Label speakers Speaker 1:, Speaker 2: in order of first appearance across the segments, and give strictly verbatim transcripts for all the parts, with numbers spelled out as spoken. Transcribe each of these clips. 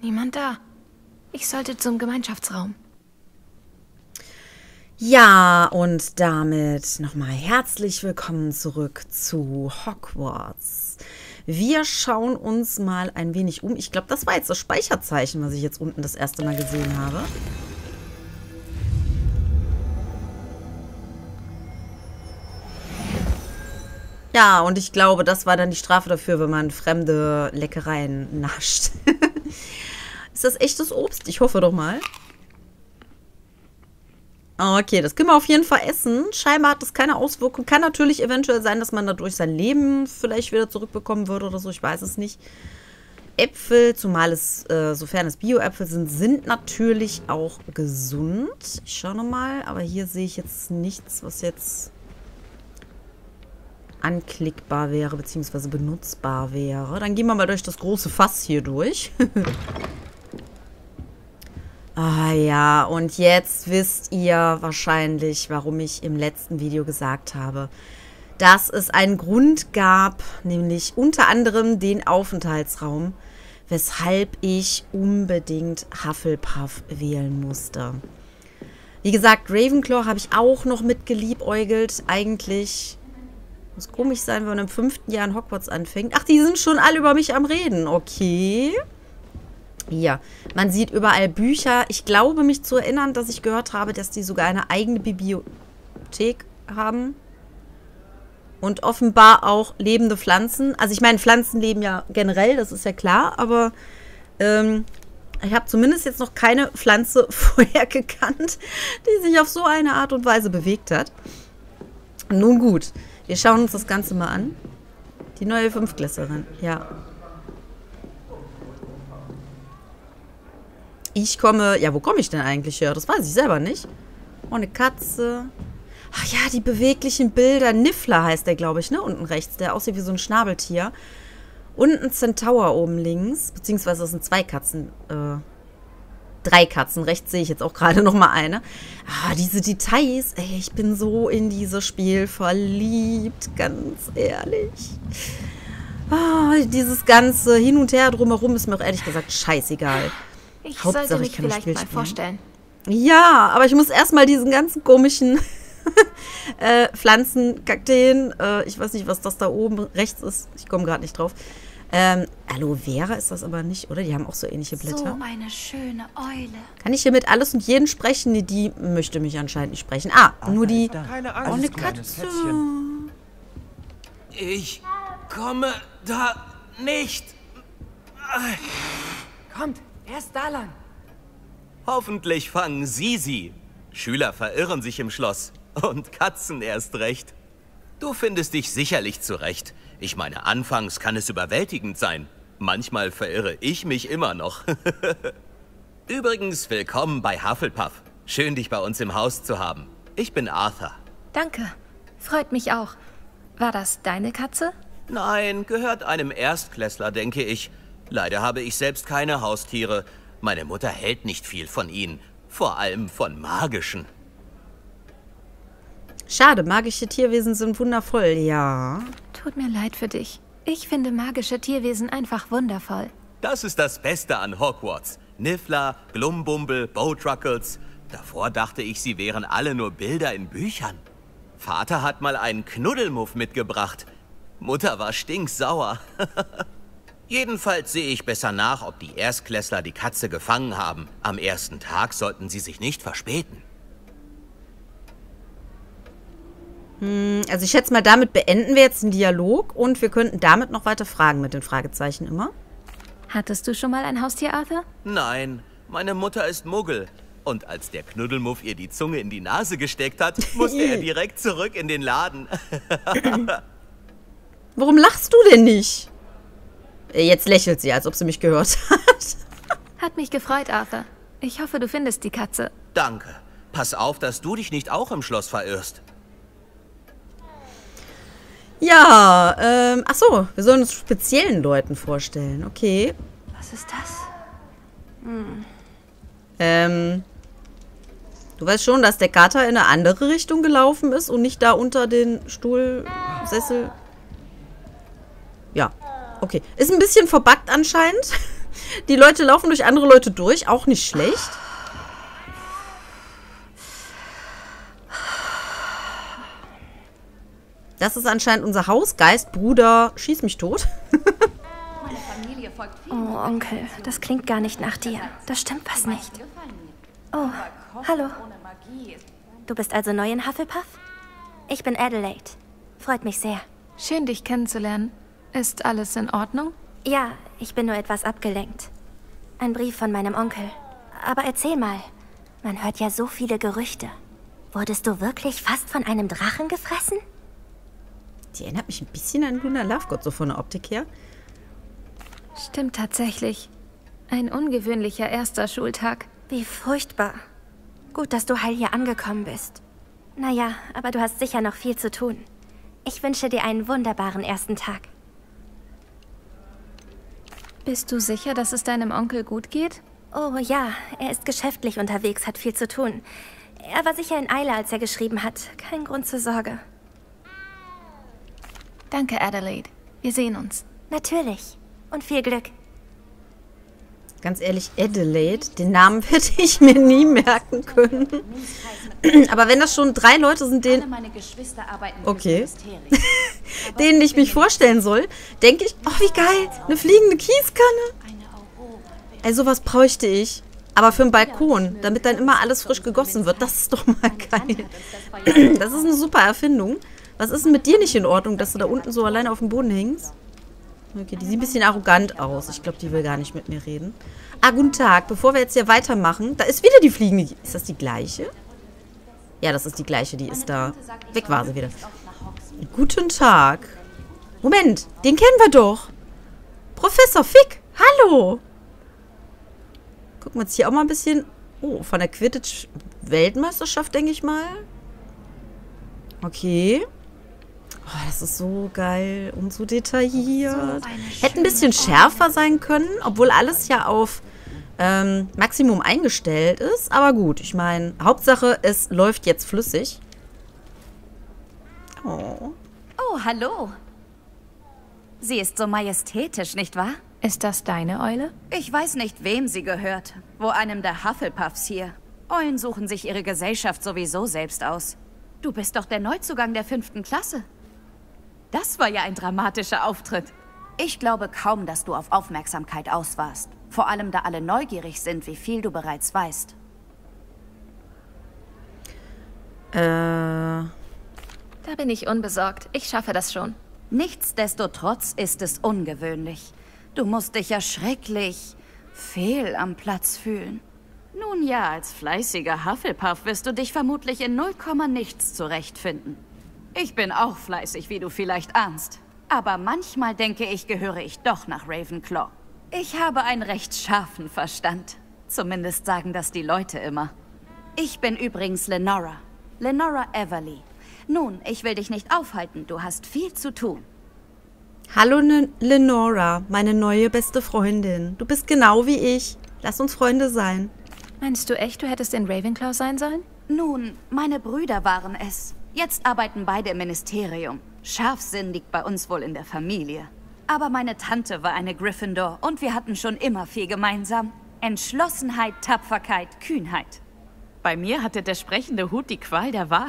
Speaker 1: Niemand da. Ich sollte zum Gemeinschaftsraum.
Speaker 2: Ja, und damit nochmal herzlich willkommen zurück zu Hogwarts. Wir schauen uns mal ein wenig um. Ich glaube, das war jetzt das Speicherzeichen, was ich jetzt unten das erste Mal gesehen habe. Ja, und ich glaube, das war dann die Strafe dafür, wenn man fremde Leckereien nascht. Ist das echtes Obst? Ich hoffe doch mal. Okay, das können wir auf jeden Fall essen. Scheinbar hat das keine Auswirkung. Kann natürlich eventuell sein, dass man dadurch sein Leben vielleicht wieder zurückbekommen würde oder so. Ich weiß es nicht. Äpfel, zumal es, äh, sofern es Bio-Äpfel sind, sind natürlich auch gesund. Ich schaue nochmal, aber hier sehe ich jetzt nichts, was jetzt anklickbar wäre, beziehungsweise benutzbar wäre. Dann gehen wir mal durch das große Fass hier durch. Ah ja, und jetzt wisst ihr wahrscheinlich, warum ich im letzten Video gesagt habe, dass es einen Grund gab, nämlich unter anderem den Aufenthaltsraum, weshalb ich unbedingt Hufflepuff wählen musste. Wie gesagt, Ravenclaw habe ich auch noch mit geliebäugelt. Eigentlich muss komisch sein, wenn man im fünften Jahr in Hogwarts anfängt. Ach, die sind schon alle über mich am Reden. Okay. Ja, man sieht überall Bücher. Ich glaube, mich zu erinnern, dass ich gehört habe, dass die sogar eine eigene Bibliothek haben. Und offenbar auch lebende Pflanzen. Also ich meine, Pflanzen leben ja generell, das ist ja klar. Aber ähm, ich habe zumindest jetzt noch keine Pflanze vorher gekannt, die sich auf so eine Art und Weise bewegt hat. Nun gut, wir schauen uns das Ganze mal an. Die neue Fünftklässlerin, ja. Ich komme... Ja, wo komme ich denn eigentlich her? Das weiß ich selber nicht. Oh, eine Katze. Ach ja, die beweglichen Bilder. Niffler heißt der, glaube ich, ne? Unten rechts. Der aussieht wie so ein Schnabeltier. Und ein Centaur oben links. Beziehungsweise das sind zwei Katzen. Äh, drei Katzen. Rechts sehe ich jetzt auch gerade noch mal eine. Ah, diese Details. Ey, ich bin so in dieses Spiel verliebt. Ganz ehrlich. Ah, dieses ganze Hin und Her drumherum ist mir auch ehrlich gesagt scheißegal.
Speaker 1: Ich
Speaker 2: Hauptsache,
Speaker 1: sollte mich
Speaker 2: ich kann das
Speaker 1: vielleicht
Speaker 2: Spiel
Speaker 1: mal
Speaker 2: spielen.
Speaker 1: vorstellen.
Speaker 2: Ja, aber ich muss erstmal diesen ganzen komischen äh, Pflanzen, Kakteen, äh, ich weiß nicht, was das da oben rechts ist. Ich komme gerade nicht drauf. Ähm, Aloe Vera ist das aber nicht, oder? Die haben auch so ähnliche Blätter.
Speaker 1: So eine schöne Eule.
Speaker 2: Kann ich hier mit alles und jeden sprechen? Nee, die möchte mich anscheinend nicht sprechen. Ah, nur die...
Speaker 3: Keine
Speaker 2: Oh,
Speaker 3: Angst,
Speaker 2: eine
Speaker 3: kleines
Speaker 2: Katze.
Speaker 3: Kätzchen. Ich komme da nicht.
Speaker 4: Kommt, erst da lang.
Speaker 3: Hoffentlich fangen Sie sie. Schüler verirren sich im Schloss. Und Katzen erst recht. Du findest dich sicherlich zurecht. Ich meine, anfangs kann es überwältigend sein. Manchmal verirre ich mich immer noch. Übrigens, willkommen bei Hufflepuff. Schön, dich bei uns im Haus zu haben. Ich bin Arthur.
Speaker 1: Danke. Freut mich auch. War das deine Katze?
Speaker 3: Nein, gehört einem Erstklässler, denke ich. Leider habe ich selbst keine Haustiere. Meine Mutter hält nicht viel von ihnen. Vor allem von magischen.
Speaker 2: Schade, magische Tierwesen sind wundervoll, ja.
Speaker 1: Tut mir leid für dich. Ich finde magische Tierwesen einfach wundervoll.
Speaker 3: Das ist das Beste an Hogwarts. Niffler, Glumbumble, Bowtruckles. Davor dachte ich, sie wären alle nur Bilder in Büchern. Vater hat mal einen Knuddelmuff mitgebracht. Mutter war stinksauer. Jedenfalls sehe ich besser nach, ob die Erstklässler die Katze gefangen haben. Am ersten Tag sollten sie sich nicht verspäten.
Speaker 2: Hm, also ich schätze mal, damit beenden wir jetzt den Dialog und wir könnten damit noch weiter fragen mit den Fragezeichen immer.
Speaker 1: Hattest du schon mal ein Haustier, Arthur?
Speaker 3: Nein, meine Mutter ist Muggel. Und als der Knuddelmuff ihr die Zunge in die Nase gesteckt hat, musste er direkt zurück in den Laden.
Speaker 2: Warum lachst du denn nicht? Jetzt lächelt sie, als ob sie mich gehört hat.
Speaker 1: Hat mich gefreut, Arthur. Ich hoffe, du findest die Katze.
Speaker 3: Danke. Pass auf, dass du dich nicht auch im Schloss verirrst.
Speaker 2: Ja, ähm, ach so, wir sollen uns speziellen Leuten vorstellen. Okay.
Speaker 1: Was ist das? Hm.
Speaker 2: Ähm, du weißt schon, dass der Kater in eine andere Richtung gelaufen ist und nicht da unter den Stuhlsessel. Ja, okay. Ist ein bisschen verbuggt anscheinend. Die Leute laufen durch andere Leute durch, auch nicht schlecht. Das ist anscheinend unser Hausgeist. Bruder, schieß mich tot.
Speaker 1: Oh, Onkel, das klingt gar nicht nach dir. Da stimmt was nicht. Oh, hallo. Du bist also neu in Hufflepuff? Ich bin Adelaide. Freut mich sehr.
Speaker 5: Schön, dich kennenzulernen. Ist alles in Ordnung?
Speaker 1: Ja, ich bin nur etwas abgelenkt. Ein Brief von meinem Onkel. Aber erzähl mal, man hört ja so viele Gerüchte. Wurdest du wirklich fast von einem Drachen gefressen?
Speaker 2: Die erinnert mich ein bisschen an Luna Lovegood, so von der Optik her.
Speaker 5: Stimmt tatsächlich. Ein ungewöhnlicher erster Schultag.
Speaker 1: Wie furchtbar. Gut, dass du heil hier angekommen bist. Naja, aber du hast sicher noch viel zu tun. Ich wünsche dir einen wunderbaren ersten Tag.
Speaker 5: Bist du sicher, dass es deinem Onkel gut geht?
Speaker 1: Oh ja, er ist geschäftlich unterwegs, hat viel zu tun. Er war sicher in Eile, als er geschrieben hat. Kein Grund zur Sorge.
Speaker 5: Danke, Adelaide. Wir sehen uns.
Speaker 1: Natürlich. Und viel Glück.
Speaker 2: Ganz ehrlich, Adelaide, den Namen hätte ich mir nie merken können. Aber wenn das schon drei Leute sind, denen... Okay. denen ich mich vorstellen soll, denke ich, oh wie geil, eine fliegende Gießkanne. Ey, sowas bräuchte ich. Aber für einen Balkon, damit dann immer alles frisch gegossen wird. Das ist doch mal geil. Das ist eine super Erfindung. Was ist denn mit dir nicht in Ordnung, dass du da unten so alleine auf dem Boden hängst? Okay, die sieht ein bisschen arrogant aus. Ich glaube, die will gar nicht mit mir reden. Ah, guten Tag. Bevor wir jetzt hier weitermachen, da ist wieder die fliegende... Ist das die gleiche? Ja, das ist die gleiche. Die ist da. Weg war sie wieder. Guten Tag. Moment, den kennen wir doch. Professor Fick. Hallo. Gucken wir uns hier auch mal ein bisschen... Oh, von der Quidditch-Weltmeisterschaft, denke ich mal. Okay. Oh, das ist so geil und so detailliert. Hätte ein bisschen schärfer sein können, obwohl alles ja auf ähm, Maximum eingestellt ist. Aber gut, ich meine, Hauptsache, es läuft jetzt flüssig. Oh.
Speaker 6: Oh, hallo. Sie ist so majestätisch, nicht wahr?
Speaker 5: Ist das deine Eule?
Speaker 6: Ich weiß nicht, wem sie gehört. Wo einem der Hufflepuffs hier. Eulen suchen sich ihre Gesellschaft sowieso selbst aus. Du bist doch der Neuzugang der fünften Klasse. Das war ja ein dramatischer Auftritt. Ich glaube kaum, dass du auf Aufmerksamkeit aus warst. Vor allem, da alle neugierig sind, wie viel du bereits weißt.
Speaker 2: Äh...
Speaker 5: Da bin ich unbesorgt. Ich schaffe das schon.
Speaker 6: Nichtsdestotrotz ist es ungewöhnlich. Du musst dich ja schrecklich fehl am Platz fühlen. Nun ja, als fleißiger Hufflepuff wirst du dich vermutlich in null Komma nichts zurechtfinden. Ich bin auch fleißig, wie du vielleicht ahnst. Aber manchmal denke ich, gehöre ich doch nach Ravenclaw. Ich habe einen recht scharfen Verstand. Zumindest sagen das die Leute immer. Ich bin übrigens Lenora. Lenora Everly. Nun, ich will dich nicht aufhalten. Du hast viel zu tun.
Speaker 2: Hallo, ne Lenora, meine neue beste Freundin. Du bist genau wie ich. Lass uns Freunde sein.
Speaker 5: Meinst du echt, du hättest in Ravenclaw sein sollen?
Speaker 6: Nun, meine Brüder waren es. Jetzt arbeiten beide im Ministerium. Scharfsinn liegt bei uns wohl in der Familie. Aber meine Tante war eine Gryffindor und wir hatten schon immer viel gemeinsam. Entschlossenheit, Tapferkeit, Kühnheit. Bei mir hatte der sprechende Hut die Qual der Wahl.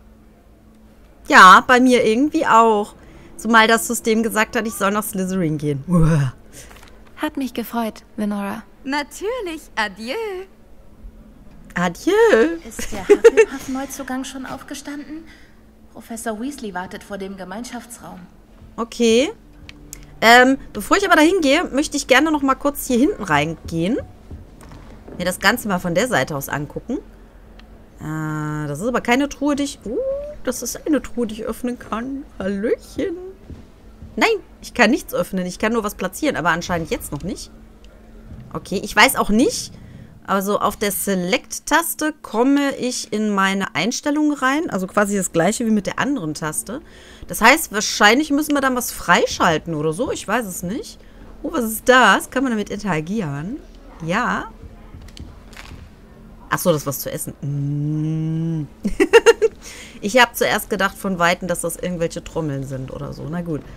Speaker 2: Ja, bei mir irgendwie auch. Zumal das System gesagt hat, ich soll nach Slytherin gehen. Uah.
Speaker 5: Hat mich gefreut, Lenora.
Speaker 6: Natürlich. Adieu.
Speaker 2: Adieu.
Speaker 7: Ist der Hufflepuff-Neuzugang schon aufgestanden? Professor Weasley wartet vor dem Gemeinschaftsraum.
Speaker 2: Okay. Ähm, bevor ich aber dahin gehe, möchte ich gerne noch mal kurz hier hinten reingehen. Mir das Ganze mal von der Seite aus angucken. Ah, das ist aber keine Truhe, die ich... Uh, das ist eine Truhe, die ich öffnen kann. Hallöchen. Nein, ich kann nichts öffnen. Ich kann nur was platzieren, aber anscheinend jetzt noch nicht. Okay, ich weiß auch nicht. Also auf der Select-Taste komme ich in meine Einstellungen rein. Also quasi das gleiche wie mit der anderen Taste. Das heißt, wahrscheinlich müssen wir dann was freischalten oder so. Ich weiß es nicht. Oh, was ist das? Kann man damit interagieren? Ja. Achso, das ist was zu essen. Mm. Ich habe zuerst gedacht von Weitem, dass das irgendwelche Trommeln sind oder so. Na gut.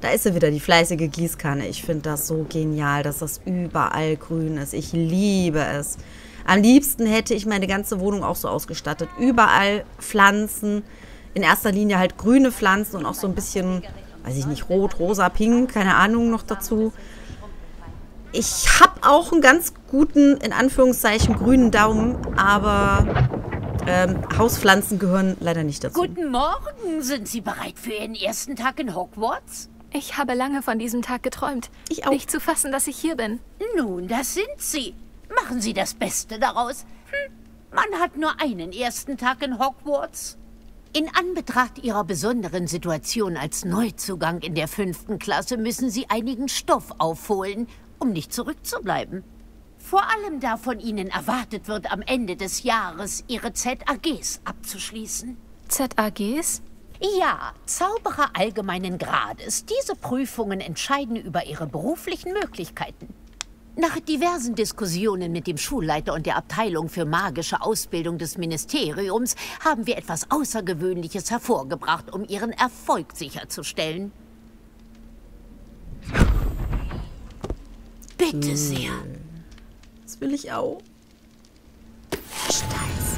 Speaker 2: Da ist sie wieder, die fleißige Gießkanne. Ich finde das so genial, dass das überall grün ist. Ich liebe es. Am liebsten hätte ich meine ganze Wohnung auch so ausgestattet. Überall Pflanzen. In erster Linie halt grüne Pflanzen und auch so ein bisschen, weiß ich nicht, rot, rosa, pink, keine Ahnung noch dazu. Ich habe auch einen ganz guten, in Anführungszeichen, grünen Daumen, aber ähm, Hauspflanzen gehören leider nicht dazu.
Speaker 8: Guten Morgen. Sind Sie bereit für Ihren ersten Tag in Hogwarts?
Speaker 5: Ich habe lange von diesem Tag geträumt.
Speaker 2: Ich auch.
Speaker 5: Nicht zu fassen, dass ich hier bin.
Speaker 8: Nun, das sind Sie. Machen Sie das Beste daraus. Hm, man hat nur einen ersten Tag in Hogwarts. In Anbetracht Ihrer besonderen Situation als Neuzugang in der fünften Klasse müssen Sie einigen Stoff aufholen, um nicht zurückzubleiben. Vor allem, da von Ihnen erwartet wird, am Ende des Jahres Ihre Z A Gs abzuschließen.
Speaker 5: Z A Gs?
Speaker 8: Ja, Zauberer allgemeinen Grades. Diese Prüfungen entscheiden über Ihre beruflichen Möglichkeiten. Nach diversen Diskussionen mit dem Schulleiter und der Abteilung für magische Ausbildung des Ministeriums haben wir etwas Außergewöhnliches hervorgebracht, um Ihren Erfolg sicherzustellen. Bitte sehr.
Speaker 2: Das will ich auch. Steiß.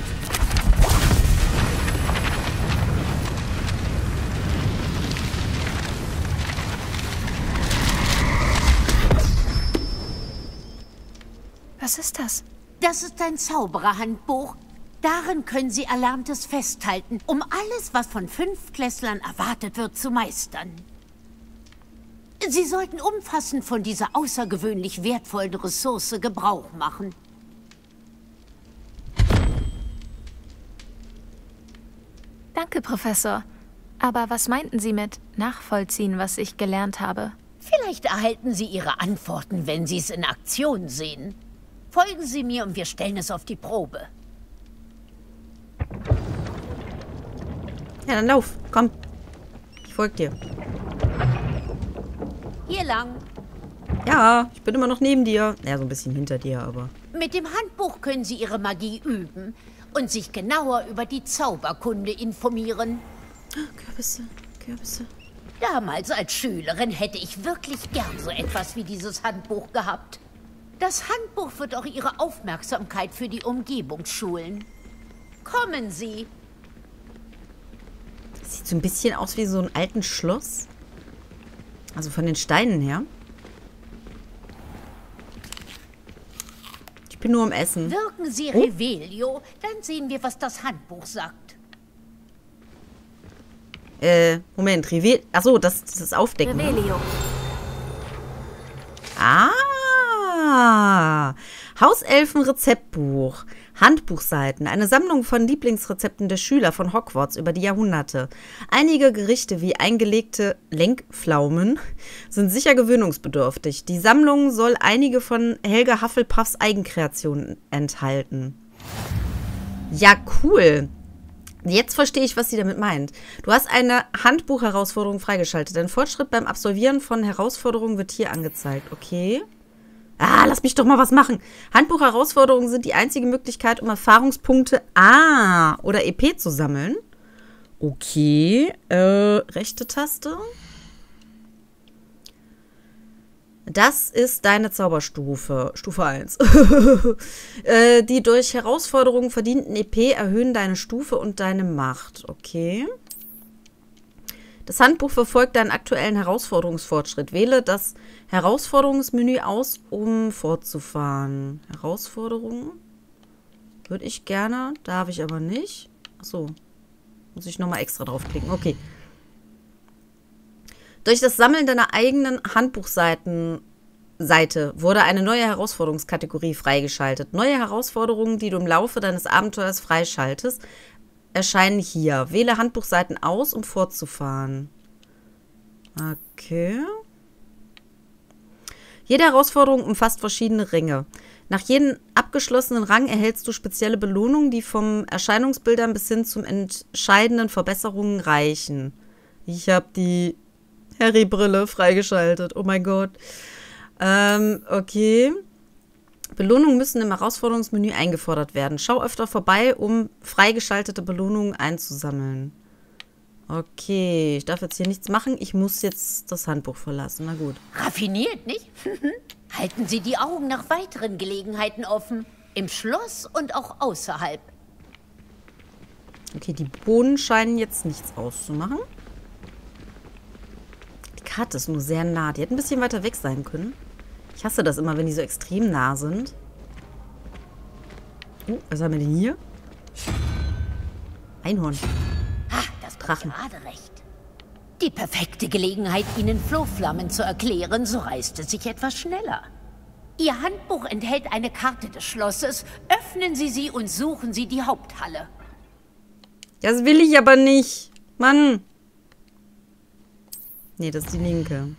Speaker 5: Was ist das?
Speaker 8: Das ist ein Zaubererhandbuch. Darin können Sie Erlerntes festhalten, um alles, was von Fünftklässlern erwartet wird, zu meistern. Sie sollten umfassend von dieser außergewöhnlich wertvollen Ressource Gebrauch machen.
Speaker 5: Danke, Professor. Aber was meinten Sie mit nachvollziehen, was ich gelernt habe?
Speaker 8: Vielleicht erhalten Sie Ihre Antworten, wenn Sie es in Aktion sehen. Folgen Sie mir und wir stellen es auf die Probe.
Speaker 2: Ja, dann lauf. Komm. Ich folge dir.
Speaker 8: Hier lang.
Speaker 2: Ja, ich bin immer noch neben dir. Ja, so ein bisschen hinter dir, aber...
Speaker 8: Mit dem Handbuch können Sie Ihre Magie üben und sich genauer über die Zauberkunde informieren.
Speaker 2: Kürbisse, Kürbisse.
Speaker 8: Damals als Schülerin hätte ich wirklich gern so etwas wie dieses Handbuch gehabt. Das Handbuch wird auch Ihre Aufmerksamkeit für die Umgebung schulen. Kommen Sie.
Speaker 2: Sieht so ein bisschen aus wie so ein alten Schloss. Also von den Steinen her. Ich bin nur am Essen.
Speaker 8: Wirken Sie Revelio, dann sehen wir, was das Handbuch sagt.
Speaker 2: Äh, Moment, Revel... Achso, das, das ist Aufdecken.
Speaker 1: Revelio.
Speaker 2: Ah! Hauselfen-Rezeptbuch. Handbuchseiten. Eine Sammlung von Lieblingsrezepten der Schüler von Hogwarts über die Jahrhunderte. Einige Gerichte wie eingelegte Lenkpflaumen sind sicher gewöhnungsbedürftig. Die Sammlung soll einige von Helga Hufflepuffs Eigenkreationen enthalten. Ja, cool. Jetzt verstehe ich, was sie damit meint. Du hast eine Handbuch-Herausforderung freigeschaltet. Dein Fortschritt beim Absolvieren von Herausforderungen wird hier angezeigt. Okay. Ah, lass mich doch mal was machen. Handbuch-Herausforderungen sind die einzige Möglichkeit, um Erfahrungspunkte A oder E P zu sammeln. Okay. Äh, rechte Taste. Das ist deine Zauberstufe. Stufe eins. äh, die durch Herausforderungen verdienten E P erhöhen deine Stufe und deine Macht. Okay. Das Handbuch verfolgt deinen aktuellen Herausforderungsfortschritt. Wähle das Herausforderungsmenü aus, um fortzufahren. Herausforderungen? Würde ich gerne. Darf ich aber nicht. Achso. Muss ich nochmal extra draufklicken. Okay. Durch das Sammeln deiner eigenen Handbuchseiten Seite wurde eine neue Herausforderungskategorie freigeschaltet. Neue Herausforderungen, die du im Laufe deines Abenteuers freischaltest, erscheinen hier. Wähle Handbuchseiten aus, um fortzufahren. Okay. Jede Herausforderung umfasst verschiedene Ränge. Nach jedem abgeschlossenen Rang erhältst du spezielle Belohnungen, die vom Erscheinungsbildern bis hin zum entscheidenden Verbesserungen reichen. Ich habe die Harry-Brille freigeschaltet. Oh mein Gott. Ähm, okay. Belohnungen müssen im Herausforderungsmenü eingefordert werden. Schau öfter vorbei, um freigeschaltete Belohnungen einzusammeln. Okay, ich darf jetzt hier nichts machen. Ich muss jetzt das Handbuch verlassen. Na gut.
Speaker 8: Raffiniert, nicht? Halten Sie die Augen nach weiteren Gelegenheiten offen. Im Schloss und auch außerhalb.
Speaker 2: Okay, die Bohnen scheinen jetzt nichts auszumachen. Die Karte ist nur sehr nah. Die hätte ein bisschen weiter weg sein können. Ich hasse das immer, wenn die so extrem nah sind. Oh, was haben wir denn hier? Einhorn.
Speaker 8: Ha, das
Speaker 2: Drachen.
Speaker 8: Drachen. Gerade recht. Die perfekte Gelegenheit, Ihnen Flohflammen zu erklären, so reißt es sich etwas schneller. Ihr Handbuch enthält eine Karte des Schlosses. Öffnen Sie sie und suchen Sie die Haupthalle.
Speaker 2: Das will ich aber nicht. Mann. Nee, das ist die linke.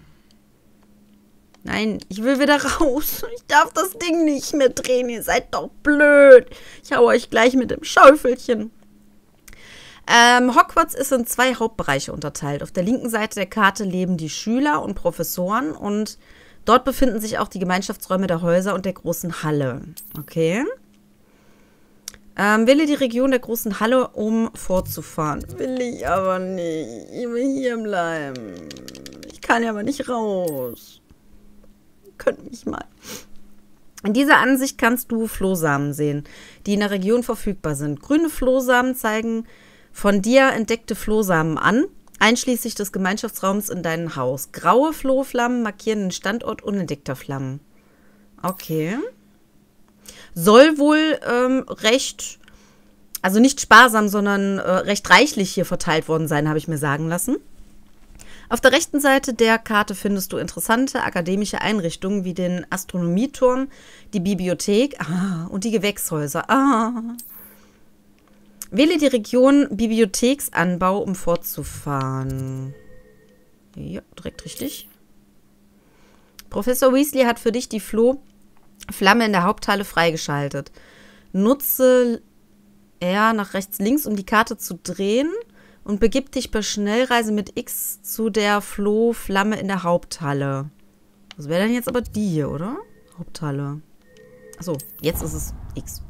Speaker 2: Nein, ich will wieder raus. Ich darf das Ding nicht mehr drehen. Ihr seid doch blöd. Ich hau euch gleich mit dem Schaufelchen. Ähm, Hogwarts ist in zwei Hauptbereiche unterteilt. Auf der linken Seite der Karte leben die Schüler und Professoren und dort befinden sich auch die Gemeinschaftsräume der Häuser und der großen Halle. Okay. Ähm, wähle die Region der großen Halle, um fortzufahren. Will ich aber nicht. Ich will hier bleiben. Ich kann ja aber nicht raus. Ihr könnt mich mal. In dieser Ansicht kannst du Flohsamen sehen, die in der Region verfügbar sind. Grüne Flohsamen zeigen von dir entdeckte Flohsamen an, einschließlich des Gemeinschaftsraums in deinem Haus. Graue Flohflammen markieren den Standort unentdeckter Flammen. Okay. Soll wohl ähm, recht, also nicht sparsam, sondern äh, recht reichlich hier verteilt worden sein, habe ich mir sagen lassen. Auf der rechten Seite der Karte findest du interessante akademische Einrichtungen wie den Astronomieturm, die Bibliothek ah, und die Gewächshäuser. Ah. Wähle die Region Bibliotheksanbau, um fortzufahren. Ja, direkt richtig. Professor Weasley hat für dich die Flohflamme in der Haupthalle freigeschaltet. Nutze R nach rechts links, um die Karte zu drehen und begib dich per Schnellreise mit X zu der Flohflamme in der Haupthalle. Das wäre dann jetzt aber die hier, oder? Haupthalle. Achso, jetzt ist es X.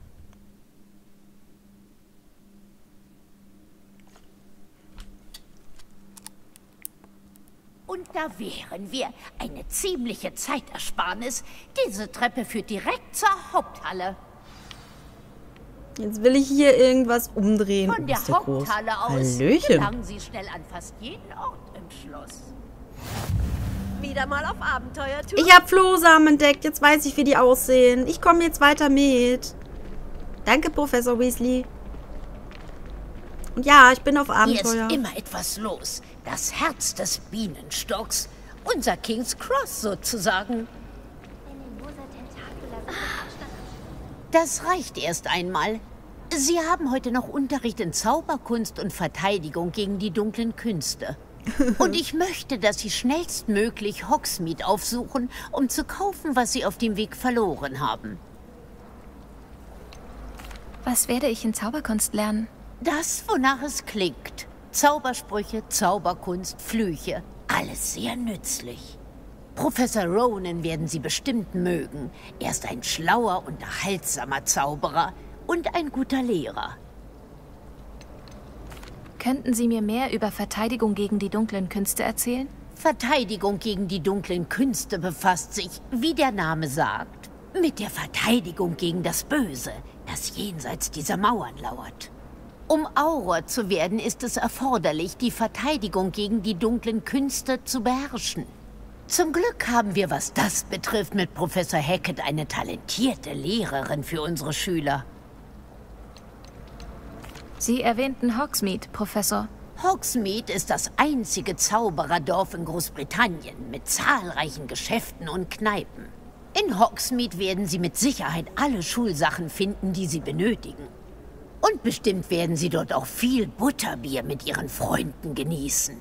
Speaker 8: Und da wären wir. Eine ziemliche Zeitersparnis. Diese Treppe führt direkt zur Haupthalle.
Speaker 2: Jetzt will ich hier irgendwas umdrehen.
Speaker 8: Von der,
Speaker 2: der
Speaker 8: Haupthalle
Speaker 2: groß.
Speaker 8: aus
Speaker 2: Hallöchen.
Speaker 8: gelangen Sie schnell an fast jeden Ort im Schloss.
Speaker 9: Wieder mal auf Abenteuertour.
Speaker 2: Ich habe Flohsamen entdeckt. Jetzt weiß ich, wie die aussehen. Ich komme jetzt weiter mit. Danke, Professor Weasley. Und ja, ich bin auf Abenteuer.
Speaker 8: Hier ist immer etwas los. Das Herz des Bienenstocks. Unser King's Cross sozusagen. Das reicht erst einmal. Sie haben heute noch Unterricht in Zauberkunst und Verteidigung gegen die dunklen Künste. Und ich möchte, dass Sie schnellstmöglich Hogsmeade aufsuchen, um zu kaufen, was Sie auf dem Weg verloren haben.
Speaker 5: Was werde ich in Zauberkunst lernen?
Speaker 8: Das, wonach es klingt. Zaubersprüche, Zauberkunst, Flüche. Alles sehr nützlich. Professor Ronen werden Sie bestimmt mögen. Er ist ein schlauer, unterhaltsamer Zauberer und ein guter Lehrer.
Speaker 5: Könnten Sie mir mehr über Verteidigung gegen die dunklen Künste erzählen?
Speaker 8: Verteidigung gegen die dunklen Künste befasst sich, wie der Name sagt, mit der Verteidigung gegen das Böse, das jenseits dieser Mauern lauert. Um Auror zu werden, ist es erforderlich, die Verteidigung gegen die dunklen Künste zu beherrschen. Zum Glück haben wir, was das betrifft, mit Professor Hackett eine talentierte Lehrerin für unsere Schüler.
Speaker 5: Sie erwähnten Hogsmeade, Professor.
Speaker 8: Hogsmeade ist das einzige Zaubererdorf in Großbritannien mit zahlreichen Geschäften und Kneipen. In Hogsmeade werden Sie mit Sicherheit alle Schulsachen finden, die Sie benötigen. Und bestimmt werden Sie dort auch viel Butterbier mit Ihren Freunden genießen.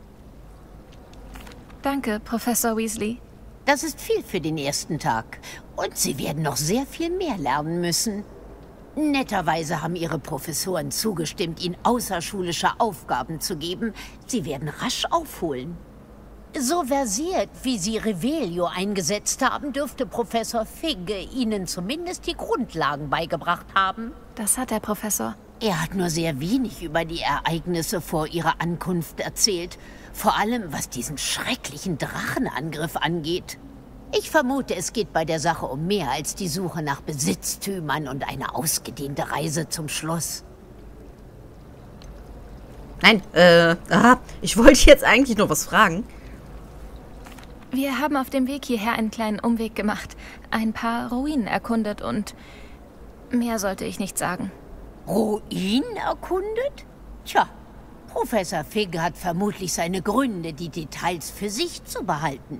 Speaker 5: Danke, Professor Weasley.
Speaker 8: Das ist viel für den ersten Tag. Und Sie werden noch sehr viel mehr lernen müssen. Netterweise haben Ihre Professoren zugestimmt, Ihnen außerschulische Aufgaben zu geben. Sie werden rasch aufholen. So versiert, wie Sie Revelio eingesetzt haben, dürfte Professor Figge Ihnen zumindest die Grundlagen beigebracht haben.
Speaker 5: Das hat der Professor.
Speaker 8: Er hat nur sehr wenig über die Ereignisse vor ihrer Ankunft erzählt. Vor allem, was diesen schrecklichen Drachenangriff angeht. Ich vermute, es geht bei der Sache um mehr als die Suche nach Besitztümern und eine ausgedehnte Reise zum Schloss.
Speaker 2: Nein, äh, aha, ich wollte jetzt eigentlich noch was fragen.
Speaker 5: Wir haben auf dem Weg hierher einen kleinen Umweg gemacht, ein paar Ruinen erkundet und mehr sollte ich nicht sagen.
Speaker 8: Ruinen erkundet? Tja, Professor Fig hat vermutlich seine Gründe, die Details für sich zu behalten.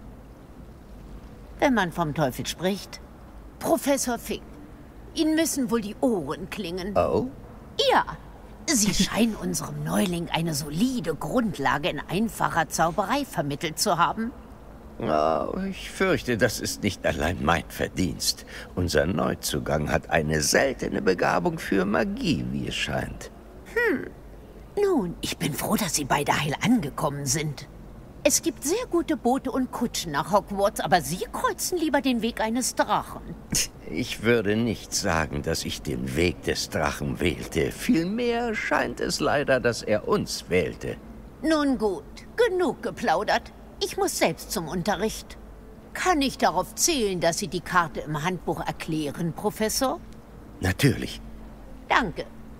Speaker 8: Wenn man vom Teufel spricht. Professor Fig, Ihnen müssen wohl die Ohren klingen.
Speaker 10: Oh?
Speaker 8: Ja, Sie scheinen unserem Neuling eine solide Grundlage in einfacher Zauberei vermittelt zu haben.
Speaker 10: Oh, ich fürchte, das ist nicht allein mein Verdienst. Unser Neuzugang hat eine seltene Begabung für Magie, wie es scheint.
Speaker 8: Hm. Nun, ich bin froh, dass Sie beide heil angekommen sind. Es gibt sehr gute Boote und Kutschen nach Hogwarts, aber Sie kreuzen lieber den Weg eines Drachen.
Speaker 10: Ich würde nicht sagen, dass ich den Weg des Drachen wählte. Vielmehr scheint es leider, dass er uns wählte.
Speaker 8: Nun gut, genug geplaudert. Ich muss selbst zum Unterricht. Kann ich darauf zählen, dass Sie die Karte im Handbuch erklären, Professor?
Speaker 10: Natürlich.
Speaker 8: Danke.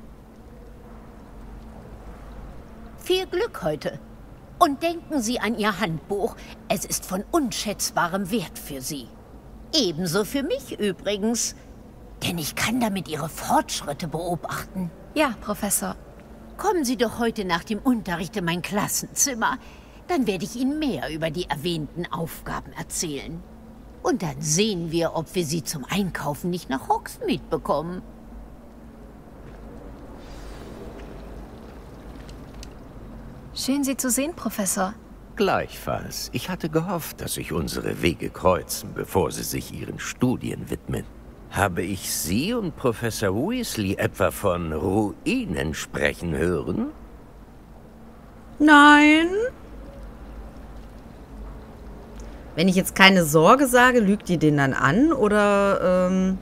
Speaker 8: Viel Glück heute. Und denken Sie an Ihr Handbuch. Es ist von unschätzbarem Wert für Sie. Ebenso für mich übrigens. Denn ich kann damit Ihre Fortschritte beobachten.
Speaker 5: Ja, Professor.
Speaker 8: Kommen Sie doch heute nach dem Unterricht in mein Klassenzimmer. Dann werde ich Ihnen mehr über die erwähnten Aufgaben erzählen. Und dann sehen wir, ob wir Sie zum Einkaufen nicht nach Hogsmeade bekommen.
Speaker 5: Schön, Sie zu sehen, Professor.
Speaker 10: Gleichfalls. Ich hatte gehofft, dass sich unsere Wege kreuzen, bevor Sie sich Ihren Studien widmen. Habe ich Sie und Professor Weasley etwa von Ruinen sprechen hören?
Speaker 2: Nein. Wenn ich jetzt keine Sorge sage, lügt ihr den dann an? Oder, ähm...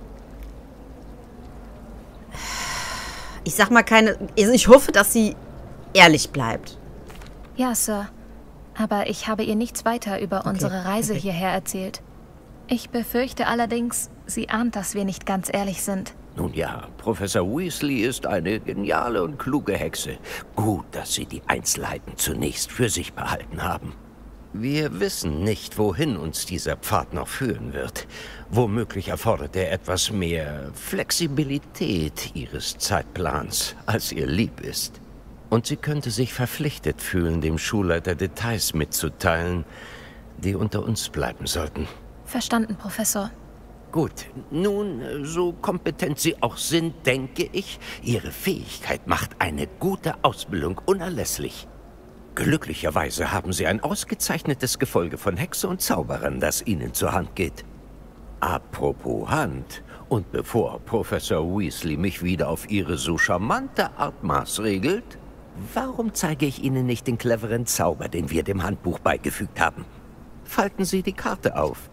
Speaker 2: Ich sag mal keine... Also ich hoffe, dass sie ehrlich bleibt.
Speaker 5: Ja, Sir. Aber ich habe ihr nichts weiter über
Speaker 2: Okay,
Speaker 5: unsere Reise
Speaker 2: okay.
Speaker 5: hierher erzählt. Ich befürchte allerdings, sie ahnt, dass wir nicht ganz ehrlich sind.
Speaker 10: Nun ja, Professor Weasley ist eine geniale und kluge Hexe. Gut, dass Sie die Einzelheiten zunächst für sich behalten haben. Wir wissen nicht, wohin uns dieser Pfad noch führen wird. Womöglich erfordert er etwas mehr Flexibilität Ihres Zeitplans, als ihr lieb ist. Und sie könnte sich verpflichtet fühlen, dem Schulleiter Details mitzuteilen, die unter uns bleiben sollten.
Speaker 5: Verstanden, Professor.
Speaker 10: Gut, nun, so kompetent Sie auch sind, denke ich, Ihre Fähigkeit macht eine gute Ausbildung unerlässlich. Glücklicherweise haben Sie ein ausgezeichnetes Gefolge von Hexe und Zauberern, das Ihnen zur Hand geht. Apropos Hand, und bevor Professor Weasley mich wieder auf Ihre so charmante Art maßregelt, warum zeige ich Ihnen nicht den cleveren Zauber, den wir dem Handbuch beigefügt haben? Falten Sie die Karte auf.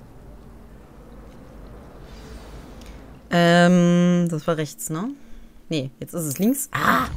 Speaker 2: Ähm, das war rechts, ne? Nee, jetzt ist es links. Ah!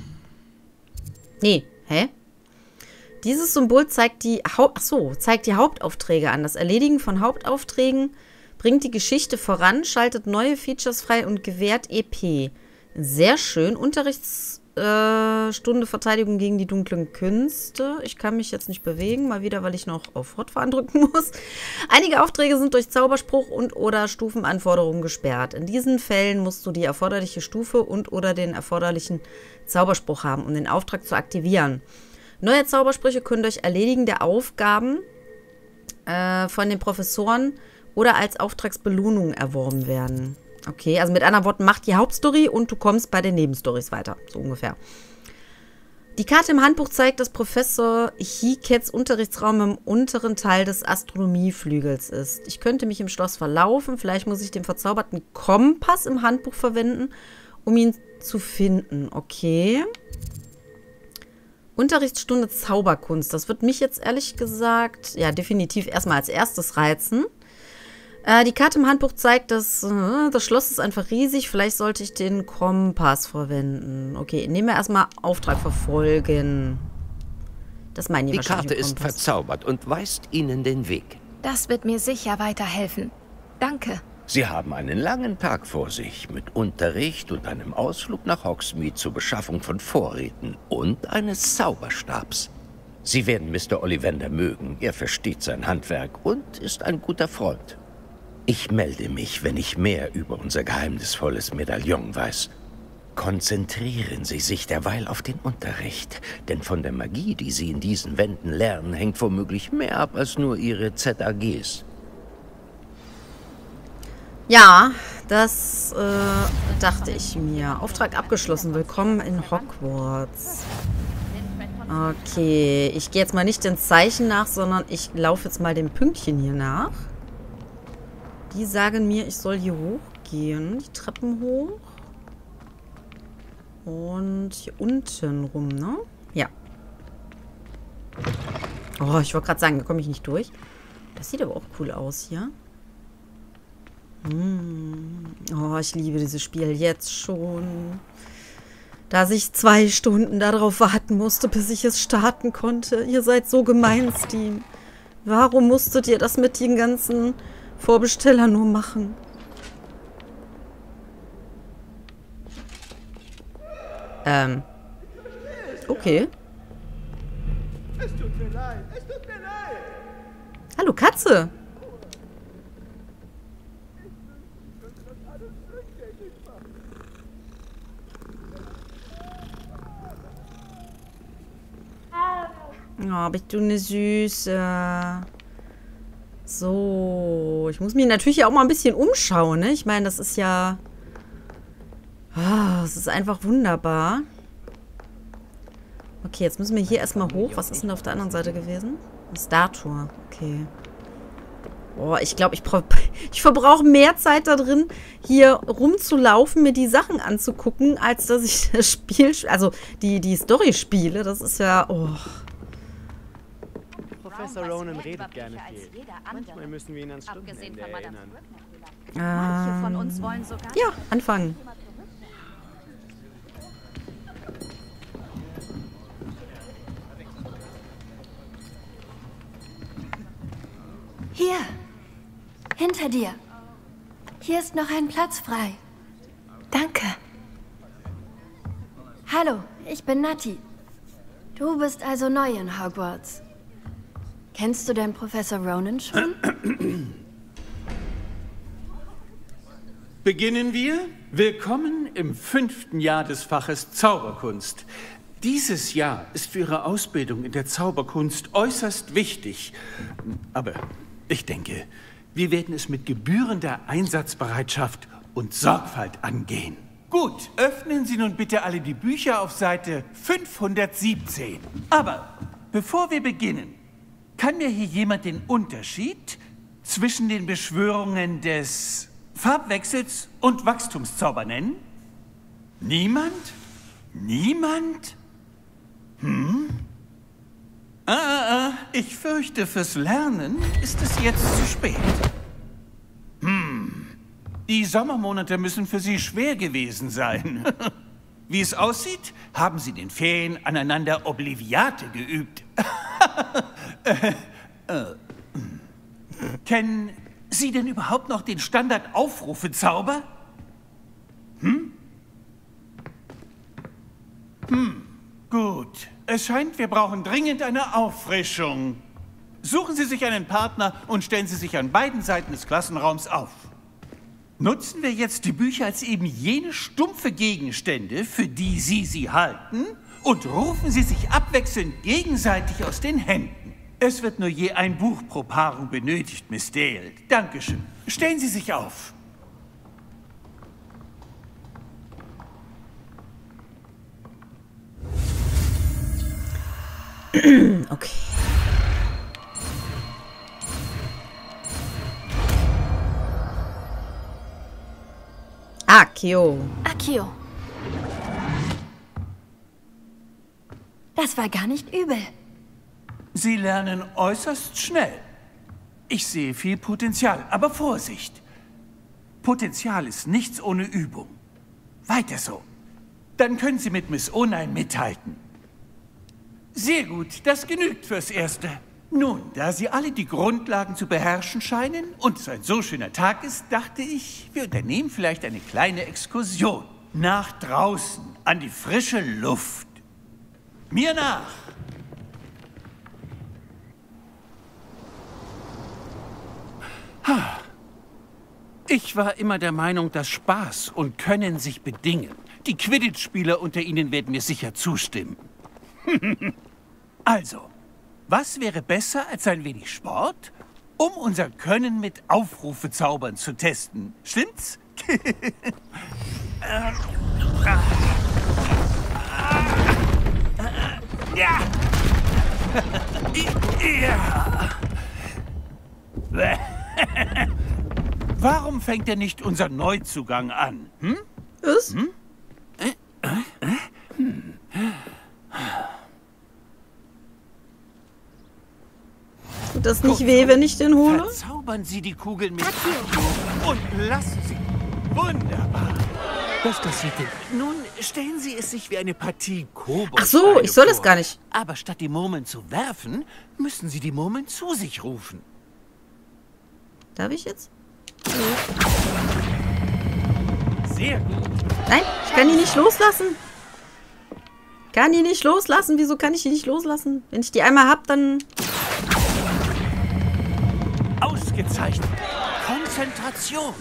Speaker 2: Nee, hä? Dieses Symbol zeigt die Haupt... Ach so, zeigt die Hauptaufträge an. Das Erledigen von Hauptaufträgen bringt die Geschichte voran, schaltet neue Features frei und gewährt E P. Sehr schön. Unterrichtsstunde äh, Verteidigung gegen die dunklen Künste. Ich kann mich jetzt nicht bewegen, mal wieder, weil ich noch auf Fortfahren drücken muss. Einige Aufträge sind durch Zauberspruch und oder Stufenanforderungen gesperrt. In diesen Fällen musst du die erforderliche Stufe und oder den erforderlichen Zauberspruch haben, um den Auftrag zu aktivieren. Neue Zaubersprüche können durch Erledigen der Aufgaben äh, von den Professoren oder als Auftragsbelohnung erworben werden. Okay, also mit anderen Worten, mach die Hauptstory und du kommst bei den Nebenstories weiter. So ungefähr. Die Karte im Handbuch zeigt, dass Professor Hekets Unterrichtsraum im unteren Teil des Astronomieflügels ist. Ich könnte mich im Schloss verlaufen. Vielleicht muss ich den verzauberten Kompass im Handbuch verwenden, um ihn zu finden. Okay. Unterrichtsstunde Zauberkunst. Das wird mich jetzt ehrlich gesagt, ja, definitiv erstmal als erstes reizen. Äh, die Karte im Handbuch zeigt, dass äh, das Schloss ist einfach riesig. Vielleicht sollte ich den Kompass verwenden. Okay, nehmen wir erstmal Auftrag verfolgen. Das meinen die
Speaker 10: Die
Speaker 2: wahrscheinlich
Speaker 10: Karte
Speaker 2: mit
Speaker 10: ist
Speaker 2: Kompass.
Speaker 10: verzaubert und weist Ihnen den Weg.
Speaker 5: Das wird mir sicher weiterhelfen. Danke.
Speaker 10: Sie haben einen langen Tag vor sich mit Unterricht und einem Ausflug nach Hogsmeade zur Beschaffung von Vorräten und eines Zauberstabs. Sie werden Mister Ollivander mögen. Er versteht sein Handwerk und ist ein guter Freund. Ich melde mich, wenn ich mehr über unser geheimnisvolles Medaillon weiß. Konzentrieren Sie sich derweil auf den Unterricht, denn von der Magie, die Sie in diesen Wänden lernen, hängt womöglich mehr ab als nur Ihre Z A Gs.
Speaker 2: Ja, das äh, dachte ich mir. Auftrag abgeschlossen. Willkommen in Hogwarts. Okay, ich gehe jetzt mal nicht den Zeichen nach, sondern ich laufe jetzt mal dem Pünktchen hier nach. Die sagen mir, ich soll hier hochgehen, die Treppen hoch. Und hier unten rum, ne? Ja. Oh, ich wollte gerade sagen, da komme ich nicht durch. Das sieht aber auch cool aus hier. Hm. Oh, ich liebe dieses Spiel jetzt schon. Dass ich zwei Stunden darauf warten musste, bis ich es starten konnte. Ihr seid so gemein, Steam. Warum musstet ihr das mit den ganzen Vorbestellern nur machen? Ähm. Okay.
Speaker 11: Es tut mir leid, es tut mir leid.
Speaker 2: Hallo, Katze. Oh, bist du eine Süße. So, ich muss mich natürlich auch mal ein bisschen umschauen, ne? Ich meine, das ist ja... Oh, es ist einfach wunderbar. Okay, jetzt müssen wir hier erstmal hoch. Was ist denn auf der anderen Seite gewesen? Eine Statue. Okay. Boah, ich glaube, ich, ich verbrauche mehr Zeit da drin, hier rumzulaufen, mir die Sachen anzugucken, als dass ich das Spiel, also die, die Story spiele. Das ist ja... Oh.
Speaker 11: Professor Ronen redet gerne viel. Manchmal müssen wir ihn ans Stundenende erinnern.
Speaker 2: Ähm,
Speaker 6: von uns wollen sogar
Speaker 2: ja, anfangen.
Speaker 1: Hier. Hinter dir. Hier ist noch ein Platz frei.
Speaker 5: Danke.
Speaker 1: Hallo, ich bin Natti. Du bist also neu in Hogwarts. Kennst du denn Professor Ronen schon?
Speaker 12: Beginnen wir. Willkommen im fünften Jahr des Faches Zauberkunst. Dieses Jahr ist für Ihre Ausbildung in der Zauberkunst äußerst wichtig. Aber ich denke, wir werden es mit gebührender Einsatzbereitschaft und Sorgfalt angehen. Gut, öffnen Sie nun bitte alle die Bücher auf Seite fünfhundertsiebzehn. Aber bevor wir beginnen, kann mir hier jemand den Unterschied zwischen den Beschwörungen des Farbwechsels und Wachstumszauber nennen? Niemand? Niemand? Hm? Ah, ah, ah, ich fürchte, fürs Lernen ist es jetzt zu spät. Hm. Die Sommermonate müssen für Sie schwer gewesen sein. Wie es aussieht, haben Sie den Ferien aneinander Obliviate geübt. äh, äh. Kennen Sie denn überhaupt noch den Standard-Aufrufe-Zauber? Hm? Hm, gut. Es scheint, wir brauchen dringend eine Auffrischung. Suchen Sie sich einen Partner und stellen Sie sich an beiden Seiten des Klassenraums auf. Nutzen wir jetzt die Bücher als eben jene stumpfe Gegenstände, für die Sie sie halten, und rufen Sie sich abwechselnd gegenseitig aus den Händen. Es wird nur je ein Buch pro Paarung benötigt, Miss Dale. Dankeschön. Stellen Sie sich auf.
Speaker 2: Okay. Accio.
Speaker 1: Accio. Das war gar nicht übel.
Speaker 12: Sie lernen äußerst schnell. Ich sehe viel Potenzial, aber Vorsicht. Potenzial ist nichts ohne Übung. Weiter so. Dann können Sie mit Miss Onein mithalten. Sehr gut, das genügt fürs Erste. Nun, da Sie alle die Grundlagen zu beherrschen scheinen und es ein so schöner Tag ist, dachte ich, wir unternehmen vielleicht eine kleine Exkursion. Nach draußen, an die frische Luft. Mir nach! Ich war immer der Meinung, dass Spaß und Können sich bedingen. Die Quidditch-Spieler unter Ihnen werden mir sicher zustimmen. Also, was wäre besser als ein wenig Sport, um unser Können mit Aufrufezaubern zu testen? Stimmt's? Ja! Ja! Warum fängt er nicht unser Neuzugang an? Hm?
Speaker 2: Was?
Speaker 12: Hm? Äh, äh, äh? Hm.
Speaker 2: Tut das nicht weh, wenn ich den hole?
Speaker 12: Verzaubern Sie die Kugeln mit und lassen Sie. Wunderbar. Was passiert denn? Nun stellen Sie es sich wie eine Partie Kobold.
Speaker 2: Ach so, ich soll es gar nicht.
Speaker 12: Aber statt die Murmeln zu werfen, müssen Sie die Murmeln zu sich rufen.
Speaker 2: Darf ich jetzt?
Speaker 12: Sehr gut.
Speaker 2: Nein, ich kann die nicht loslassen. Kann die nicht loslassen? Wieso kann ich die nicht loslassen? Wenn ich die einmal hab, dann...
Speaker 12: Ausgezeichnet. Konzentration.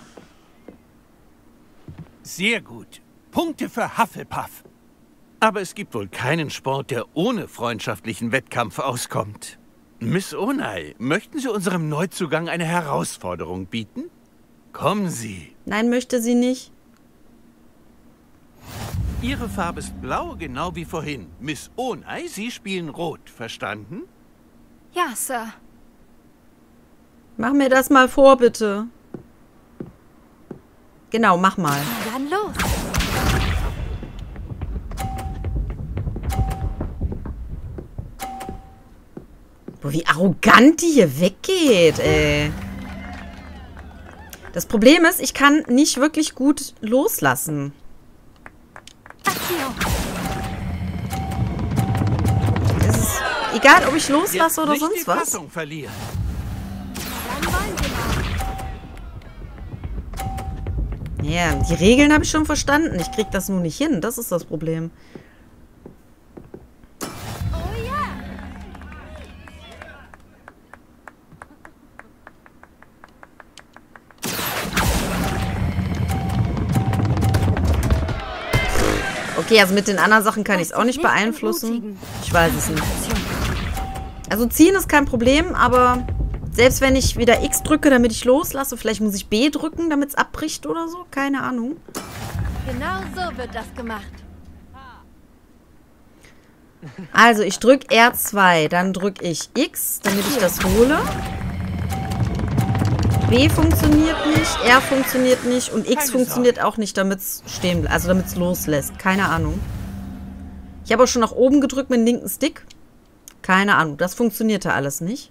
Speaker 12: Sehr gut. Punkte für Hufflepuff. Aber es gibt wohl keinen Sport, der ohne freundschaftlichen Wettkampf auskommt. Miss Onei, möchten Sie unserem Neuzugang eine Herausforderung bieten? Kommen Sie.
Speaker 2: Nein, möchte sie nicht.
Speaker 12: Ihre Farbe ist blau, genau wie vorhin. Miss Onei, Sie spielen rot, verstanden?
Speaker 5: Ja, Sir.
Speaker 2: Mach mir das mal vor, bitte. Genau, mach mal.
Speaker 1: Na dann los.
Speaker 2: Boah, wie arrogant die hier weggeht, ey. Das Problem ist, ich kann nicht wirklich gut loslassen. Es ist egal, ob ich loslasse oder sonst was.
Speaker 12: Fassung verlieren.
Speaker 2: Ja, die Regeln habe ich schon verstanden. Ich krieg das nur nicht hin. Das ist das Problem. Okay, also mit den anderen Sachen kann ich es auch nicht beeinflussen. Ich weiß es nicht. Also ziehen ist kein Problem, aber selbst wenn ich wieder X drücke, damit ich loslasse, vielleicht muss ich B drücken, damit es abbricht oder so. Keine Ahnung.
Speaker 1: Genau so wird das gemacht.
Speaker 2: Also ich drücke R zwei, dann drücke ich X, damit ich das hole. B funktioniert nicht, R funktioniert nicht und X funktioniert auch nicht, damit es stehen bleibt, also damit es loslässt. Keine Ahnung. Ich habe auch schon nach oben gedrückt mit dem linken Stick. Keine Ahnung, das funktionierte alles nicht.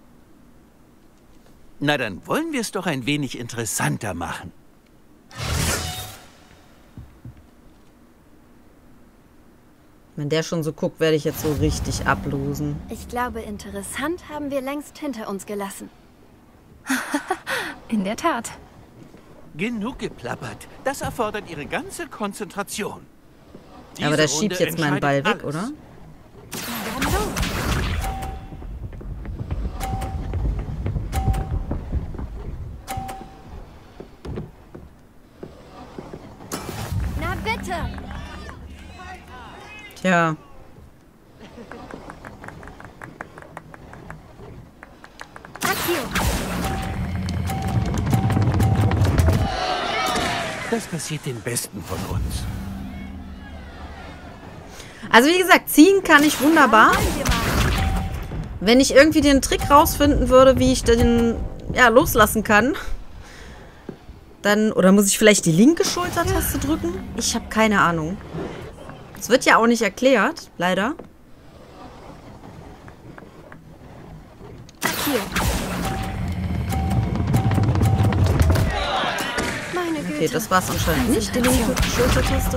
Speaker 12: Na, dann wollen wir es doch ein wenig interessanter machen.
Speaker 2: Wenn der schon so guckt, werde ich jetzt so richtig ablosen.
Speaker 1: Ich glaube, interessant haben wir längst hinter uns gelassen.
Speaker 5: In der Tat.
Speaker 12: Genug geplappert. Das erfordert Ihre ganze Konzentration. Diese
Speaker 2: Aber da schiebt
Speaker 12: Runde
Speaker 2: jetzt meinen Ball weg,
Speaker 12: alles.
Speaker 2: oder?
Speaker 1: Na dann los. Na bitte.
Speaker 2: Tja.
Speaker 12: Das passiert den Besten von uns.
Speaker 2: Also wie gesagt, ziehen kann ich wunderbar. Wenn ich irgendwie den Trick rausfinden würde, wie ich den ja, loslassen kann, dann... Oder muss ich vielleicht die linke Schultertaste drücken? Ich habe keine Ahnung. Es wird ja auch nicht erklärt, leider. Okay, das war es anscheinend nicht. Die linke Schultertaste.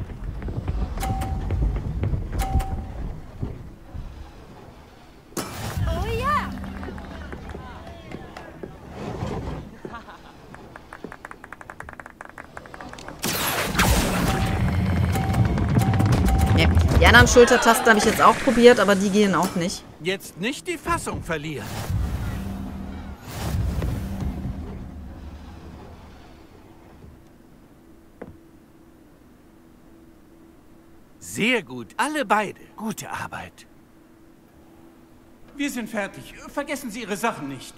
Speaker 9: Oh ja!
Speaker 2: Nee. Die anderen Schultertasten habe ich jetzt auch probiert, aber die gehen auch nicht.
Speaker 12: Jetzt nicht die Fassung verlieren. Sehr gut, alle beide. Gute Arbeit. Wir sind fertig. Vergessen Sie Ihre Sachen nicht.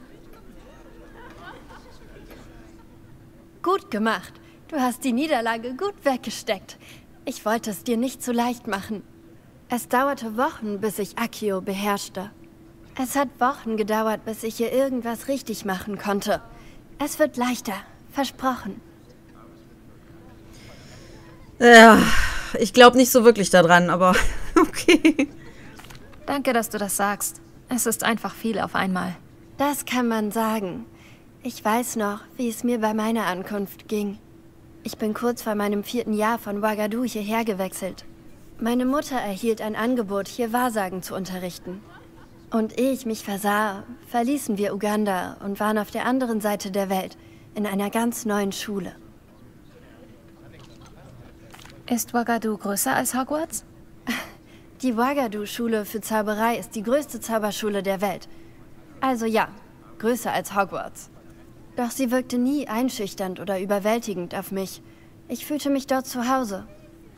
Speaker 13: Gut gemacht. Du hast die Niederlage gut weggesteckt. Ich wollte es dir nicht zu leicht machen. Es dauerte Wochen, bis ich Accio beherrschte. Es hat Wochen gedauert, bis ich hier irgendwas richtig machen konnte. Es wird leichter. Versprochen.
Speaker 2: Ja, ich glaube nicht so wirklich daran, aber okay.
Speaker 5: Danke, dass du das sagst. Es ist einfach viel auf einmal.
Speaker 13: Das kann man sagen. Ich weiß noch, wie es mir bei meiner Ankunft ging. Ich bin kurz vor meinem vierten Jahr von Ouagadougou hierher gewechselt. Meine Mutter erhielt ein Angebot, hier Wahrsagen zu unterrichten. Und ehe ich mich versah, verließen wir Uganda und waren auf der anderen Seite der Welt, in einer ganz neuen Schule.
Speaker 5: Ist Ouagadougou größer als Hogwarts?
Speaker 13: Die Ouagadougou-Schule für Zauberei ist die größte Zauberschule der Welt. Also ja, größer als Hogwarts. Doch sie wirkte nie einschüchternd oder überwältigend auf mich. Ich fühlte mich dort zu Hause.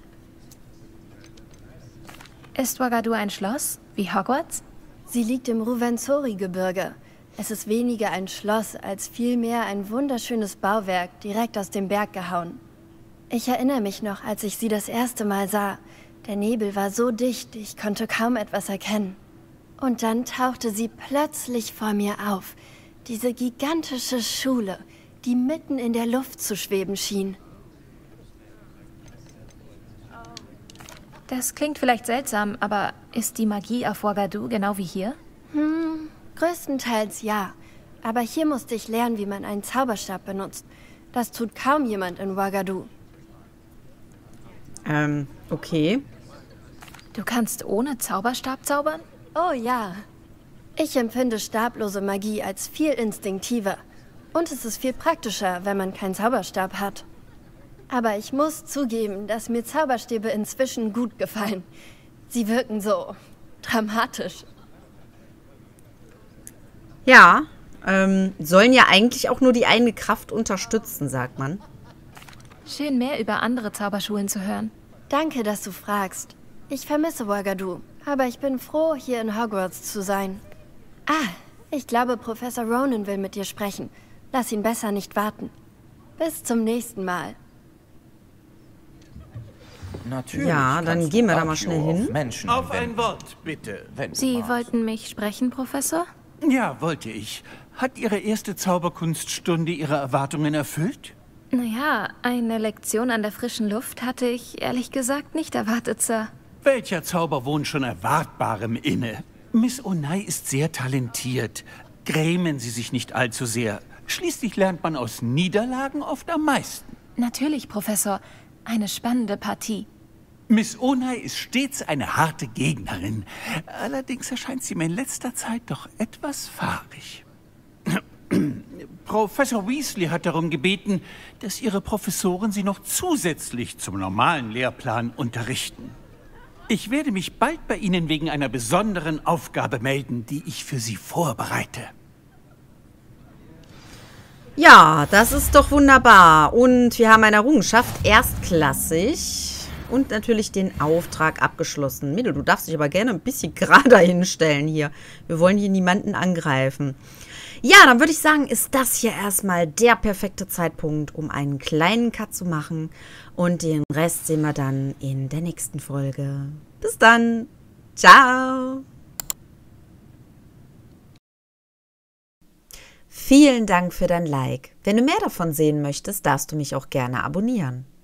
Speaker 5: Ist Ouagadougou ein Schloss, wie Hogwarts?
Speaker 13: Sie liegt im Ruwenzori-Gebirge. Es ist weniger ein Schloss, als vielmehr ein wunderschönes Bauwerk, direkt aus dem Berg gehauen. Ich erinnere mich noch, als ich sie das erste Mal sah. Der Nebel war so dicht, ich konnte kaum etwas erkennen. Und dann tauchte sie plötzlich vor mir auf. Diese gigantische Schule, die mitten in der Luft zu schweben schien.
Speaker 5: Das klingt vielleicht seltsam, aber ist die Magie auf Ouagadougou genau wie hier?
Speaker 13: Hm, größtenteils ja. Aber hier musste ich lernen, wie man einen Zauberstab benutzt. Das tut kaum jemand in Ouagadougou.
Speaker 2: Ähm, okay.
Speaker 5: Du kannst ohne Zauberstab zaubern?
Speaker 13: Oh ja. Ich empfinde stablose Magie als viel instinktiver. Und es ist viel praktischer, wenn man keinen Zauberstab hat. Aber ich muss zugeben, dass mir Zauberstäbe inzwischen gut gefallen. Sie wirken so dramatisch.
Speaker 2: Ja, ähm, sollen ja eigentlich auch nur die eigene Kraft unterstützen, sagt man.
Speaker 5: Schön, mehr über andere Zauberschulen zu hören.
Speaker 13: Danke, dass du fragst. Ich vermisse Ouagadougou, aber ich bin froh, hier in Hogwarts zu sein. Ah, ich glaube, Professor Ronen will mit dir sprechen. Lass ihn besser nicht warten. Bis zum nächsten Mal.
Speaker 14: Natürlich.
Speaker 2: Ja, dann gehen wir da mal schnell hin.
Speaker 14: Menschen
Speaker 12: Auf ein Wort, bitte.
Speaker 5: Sie wollten mich sprechen, Professor?
Speaker 12: Ja, wollte ich. Hat Ihre erste Zauberkunststunde Ihre Erwartungen erfüllt?
Speaker 5: Naja, eine Lektion an der frischen Luft hatte ich ehrlich gesagt nicht erwartet, Sir.
Speaker 12: Welcher Zauber wohnt schon Erwartbarem inne? Miss Onai ist sehr talentiert. Grämen Sie sich nicht allzu sehr. Schließlich lernt man aus Niederlagen oft am meisten.
Speaker 5: Natürlich, Professor. Eine spannende Partie.
Speaker 12: Miss Onai ist stets eine harte Gegnerin. Allerdings erscheint sie mir in letzter Zeit doch etwas fahrig. Professor Weasley hat darum gebeten, dass Ihre Professoren Sie noch zusätzlich zum normalen Lehrplan unterrichten. Ich werde mich bald bei Ihnen wegen einer besonderen Aufgabe melden, die ich für Sie vorbereite.
Speaker 2: Ja, das ist doch wunderbar. Und wir haben eine Errungenschaft, erstklassig. Und natürlich den Auftrag abgeschlossen. Mädel, du darfst dich aber gerne ein bisschen gerader hinstellen hier. Wir wollen hier niemanden angreifen. Ja, dann würde ich sagen, ist das hier erstmal der perfekte Zeitpunkt, um einen kleinen Cut zu machen. Und den Rest sehen wir dann in der nächsten Folge. Bis dann. Ciao. Vielen Dank für dein Like. Wenn du mehr davon sehen möchtest, darfst du mich auch gerne abonnieren.